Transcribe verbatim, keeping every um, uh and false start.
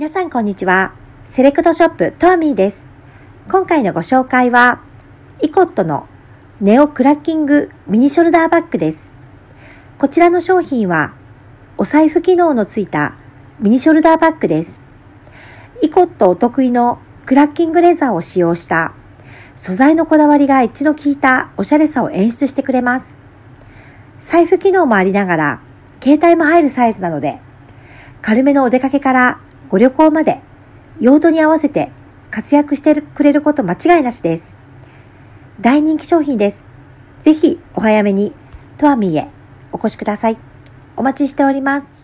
皆さんこんにちは。セレクトショップトアミーです。今回のご紹介はイコットのネオクラッキングミニショルダーバッグです。こちらの商品はお財布機能のついたミニショルダーバッグです。イコットお得意のクラッキングレザーを使用した素材のこだわりがエッジの効いたおしゃれさを演出してくれます。財布機能もありながら携帯も入るサイズなので軽めのお出かけからご旅行まで用途に合わせて活躍してくれること間違いなしです。大人気商品です。ぜひお早めにトアミーへお越しください。お待ちしております。